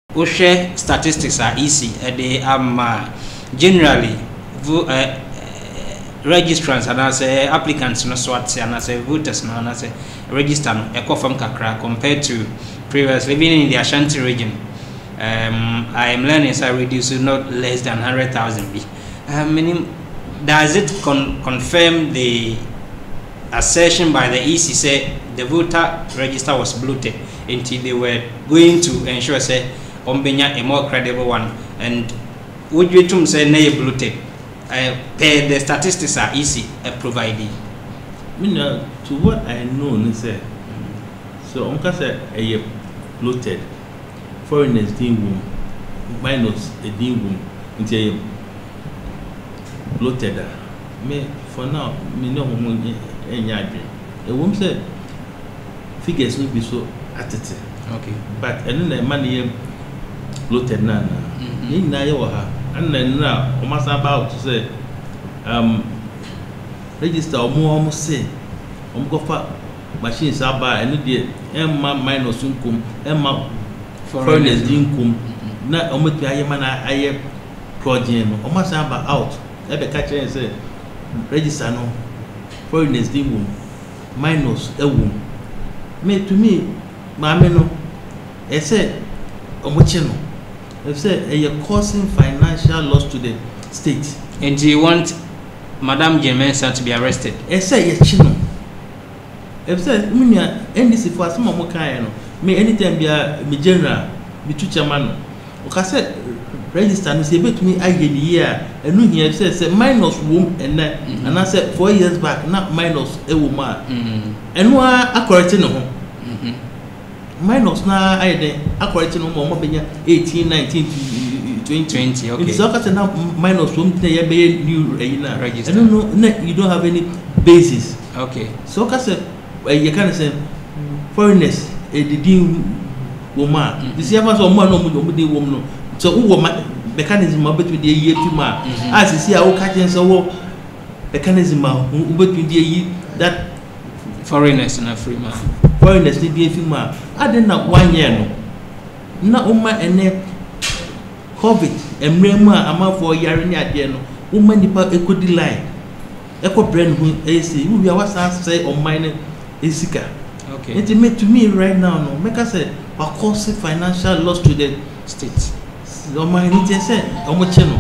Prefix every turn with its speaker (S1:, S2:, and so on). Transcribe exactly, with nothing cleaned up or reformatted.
S1: we share statistics are easy. Uh, they um uh, generally vo uh, registrants and as uh, applicants no swat and as uh, voters no and as uh, register no e from kakra compared to previously living in the Ashanti region. Um, I am learning so I reduce not less than one hundred thousand. Um, does it con confirm the assertion by the E C say the voter register was bloated until they were going to ensure say ombenya a more credible one, and would you to say nay bloated? Uh, pay the statistics are easy uh, provided.
S2: I mean, uh, to what I know, mm. say, so on say a bloated foreigners ding room minus a ding room into bloated. Me for now, me no more any idea. A woman said figures will be so at it.
S1: Okay,
S2: but and then the money bloated nana. In Nayoha, and then now almost about to say um register or more almost say um go for machines are by and the Emma minus income, Emma foreigners income. Not almost be a man I project almost about out. Let the catcher and say register no foreigners income minus a womb. Me to me, mamma no, I said, Omochino. They said you're causing financial loss to the state.
S1: And do you want Madame Jemensa to be arrested?
S2: I say you're chino. I said, Minia, N D C for some more kind. Me anytime be a me general, be two chairman. Okay, said register and say, but me I get the year and no here says minus womb and that, and I said four years back, not minus a woman. And why I correct no. Minus now I did according to more eighteen, nineteen, twenty,
S1: twenty. Okay.
S2: So now minus one day new register. I don't know, you don't have any basis.
S1: Okay.
S2: So you can say foreigners a didn't woman. You see, I was on one woman. So who mechanism between the year to ma as you see our catching so mechanism between the that
S1: foreigners and a free man.
S2: Foreigners need be a few more. I didn't know one year. No, Uma and COVID and Rema amount for a year in the no. Woman, the equity line. Echo brand who A C, who we are what's say on mine is sicker.
S1: Okay.
S2: It made to me right now, no. Make us say, but causing financial loss to the
S1: states.
S2: So, my need to say, how much channel.